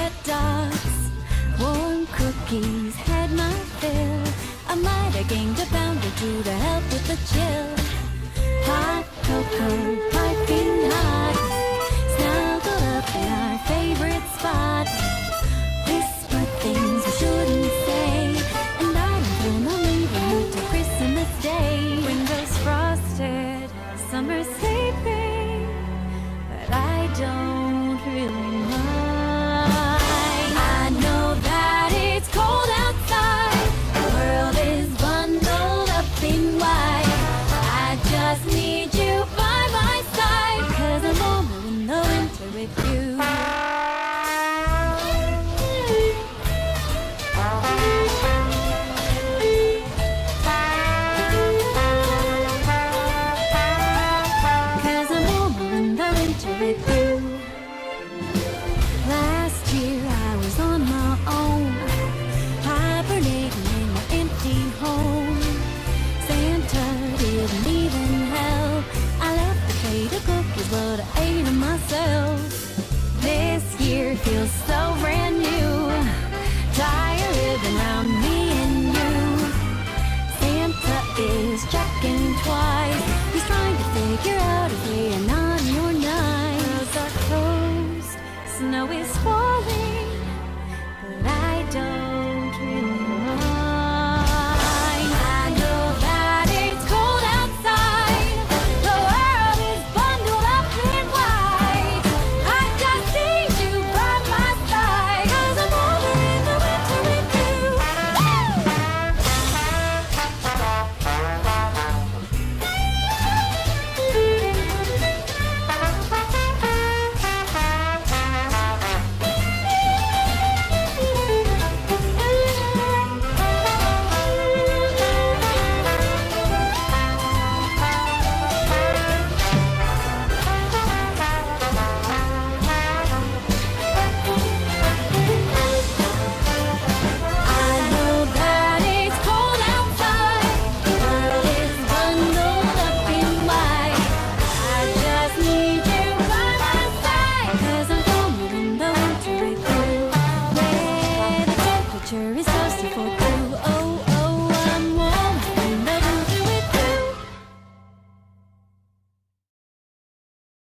wet dogs, warm cookies had my fill. I might have gained a pound or two to help with the chill. Hot cocoa, piping hot, snuggle up in our favorite spot. Whisper things we shouldn't say, and I don't feel no leaving till Christmas Day. Windows frosted, summer's sleeping, but I don't really mind. I know that it's cold outside, the world is bundled up in white. I just need you by my side, 'cause I'm warmer in the winter with you. With you. Last year I was on my own, hibernating in my empty home. Santa didn't even help. I left the plate of cookies, but I ate them myself. This year feels so